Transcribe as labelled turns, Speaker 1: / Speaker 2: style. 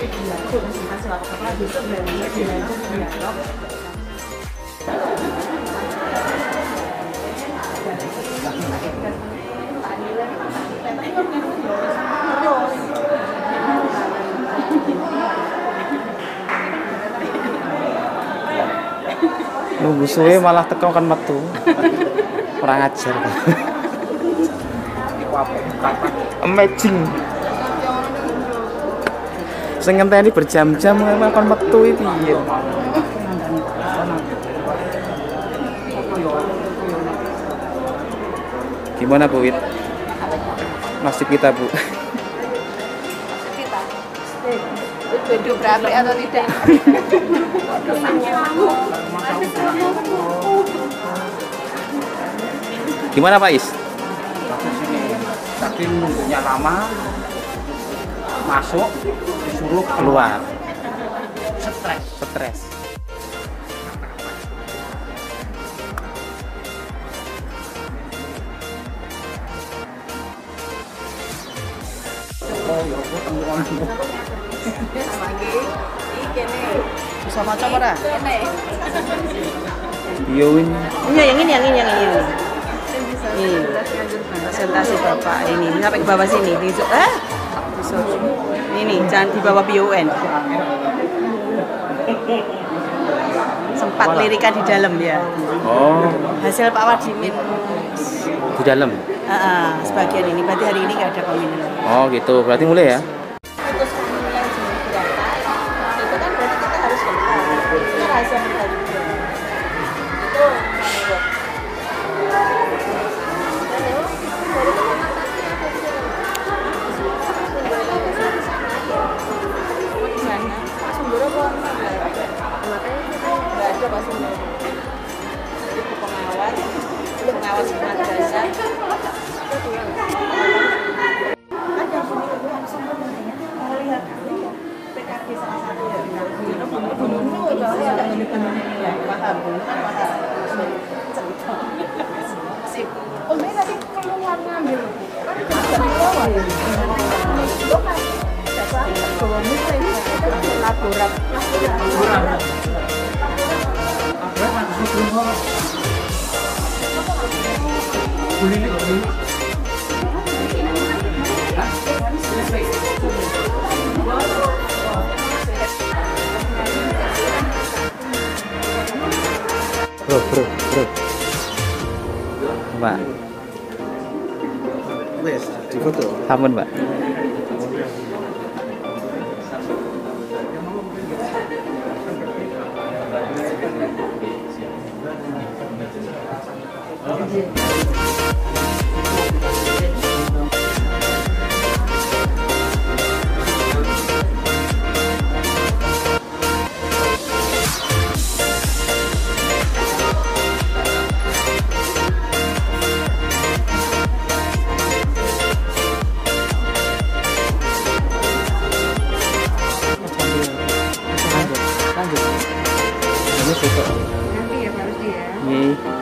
Speaker 1: Nunggu suwe malah teko kan metu. Kurang ajar. Amazing. Sing ngenteni berjam-jam kan metu iki piye. Gimana Bu Wit? Nasib kita Bu.
Speaker 2: Kita. Hidup berapi atau tidak?
Speaker 1: Gimana Pak Is?
Speaker 3: Tapi nunggunya lama, masuk disuruh
Speaker 1: Keluar.
Speaker 3: stres.
Speaker 2: Bisa macam mana?
Speaker 1: Yo ini.
Speaker 2: Iya, yang ini. Ini presentasi Bapak ini. Sampai ke bawah sini. Ini jangan di bawah PUN. Sempat lirikan di dalam ya.
Speaker 1: Oh,
Speaker 2: Hasil Pak Wadimin
Speaker 1: di dalam.
Speaker 2: sebagian ini. Berarti hari ini nggak ada pemilihan.
Speaker 1: Oh gitu, berarti mulai ya?
Speaker 2: Pengawas madrasah. PKK salah satu ya. Oh, ini tadi keluar ngambil.
Speaker 1: Bro. Mbak.
Speaker 3: Wes, di foto.
Speaker 1: Sampun, Mbak. Lanjut. Ini foto.
Speaker 2: Nanti ya harus dia.
Speaker 1: Nih.